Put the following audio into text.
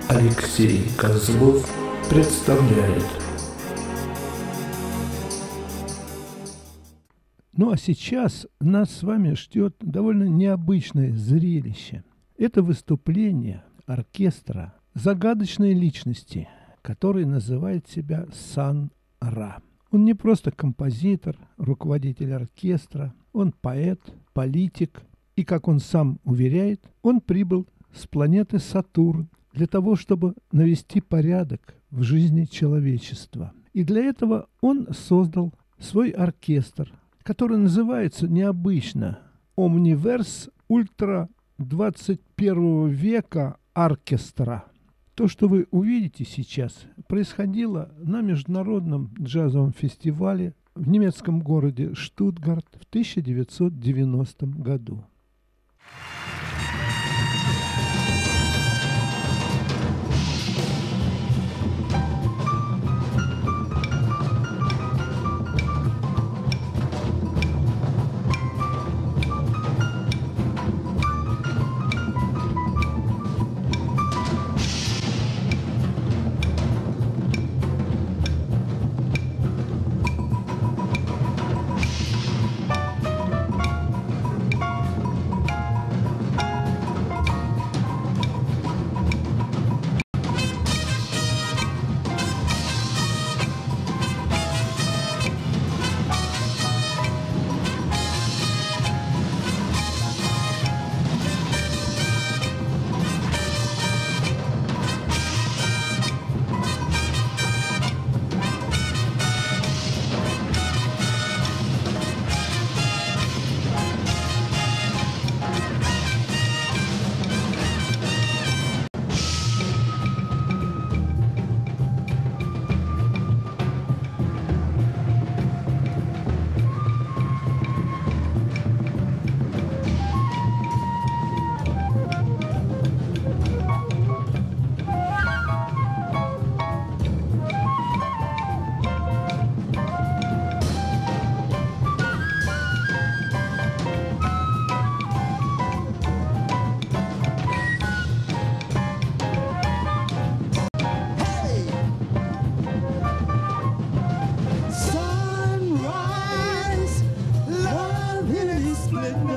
Алексей Козлов представляет. Ну а сейчас нас с вами ждет довольно необычное зрелище. Это выступление оркестра загадочной личности, который называет себя Сан-Ра. Он не просто композитор, руководитель оркестра, он поэт, политик, и, как он сам уверяет, он прибыл с планеты Сатурн для того, чтобы навести порядок в жизни человечества. И для этого он создал свой оркестр, который называется необычно «Omniverse Ультра 21 века Оркестра». То, что вы увидите сейчас, происходило на международном джазовом фестивале в немецком городе Штутгарт в 1990 году. Sunrise, love in its splendor.